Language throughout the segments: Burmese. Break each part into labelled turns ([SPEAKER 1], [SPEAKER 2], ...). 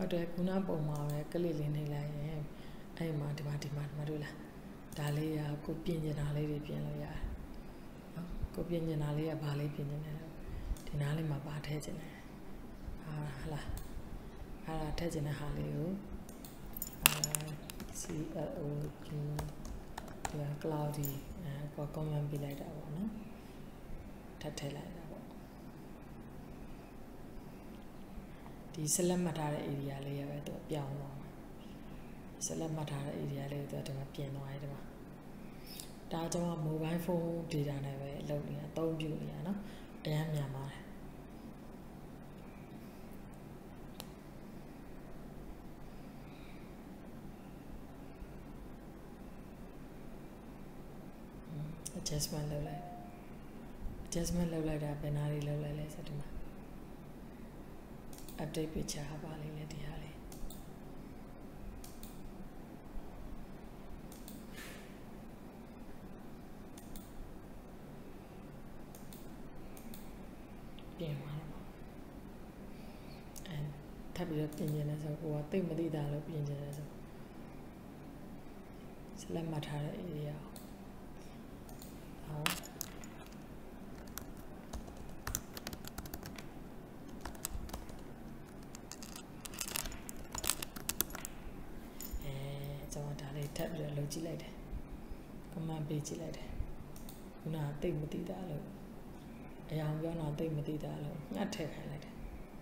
[SPEAKER 1] ဟုတ်တယ်ခုနပုံမှာပဲကလစ်လေးနေလိုက်ရင်အဲ့မှာဒီမှာတွေ့လားဒါလေးကကိုပြင်ကျင်တာလေးတွေပြင်လို့ရတယ်နော်ကိုပြင်ကျင်တာလေးကဘာလေးပြင်ကျင်လဲဒီနားလေးမှာပါထည့်ကျင်တယ်ဟာလားအဲ့ဒါထည့်ကျင်တဲ့ဟာလေးကိုCLO ဒီ cloudy ကို comment ပေးလိုက်တာပေါ့နော်ထပ်ထည့်လိုက်တာပေါ့ဒီ select မှတ်ထားတဲ့ area လေးရပဲသူပြောင်းသွားမှာ select မှတ်ထားတဲ့ area လေးကိုသူဒီမှာပြင်သွားတယ်ဒီမှာဒါကြောင့် mobile phone data နဲ့ပဲလုပ်နေတာအသုံးပြုနေတာเนาะအများမြန်ပါတယ်adjustment လုပ်လိုက်တာဘယ်နားလေးလုပ်လိုက်လဲဆိုဒီမှာ update picture ပါလိမ့်မယ်ဒီဟာလေးပြင်သွားတယ်ပေါ့အဲထပ်ပြီးတော့ပြင်ကျင်တယ်ဆိုကိုကသိမသိတာလို့ပြင်ကျင်တယ်ဆို select မှတ်ထားတဲ့ area ဟုတ်ကျွန်တော်ဒါလေးထပ်ပြီးတော့လုပ်ကြည့်လိုက်တယ် comment ပေးကြည့်လိုက်တယ်ခုနကသိမသိတာလို့အရာပြောတော့သိမသိတာလို့ညှက်ထည့်ခိုင်းလိုက်တယ်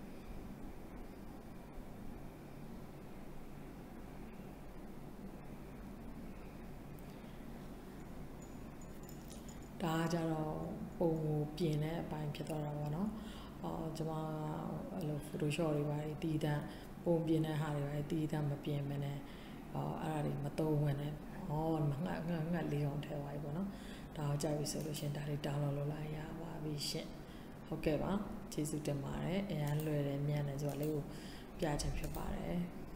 [SPEAKER 1] ဒါကြတော့ပုံကိုပြင်တဲ့အပိုင်းဖြစ်သွားတာပေါ့နော်ကျွန်မအဲ့လို Photoshop တွေပါတည်တံ့ပုံပြင်တဲ့ဟာတွေပါတည်တံ့မပြင်မနဲ့အဲ့ဒါတွေမသုံးဝင်နဲ့ငတ်လေးအောင်ထည့်သွားပြီပေါ့နော်ဒါကိုကြာပြီဆိုလို့ရှင်ဒါလေး download လုပ်လိုက်ရပါပြီရှင်ဟုတ်ကဲ့ပါကျေးဇူးတင်ပါတယ်အရန်လွယ်တယ်မြန်တယ်ဆိုတာလေးကိုပြချင်ဖြစ်ပါတယ်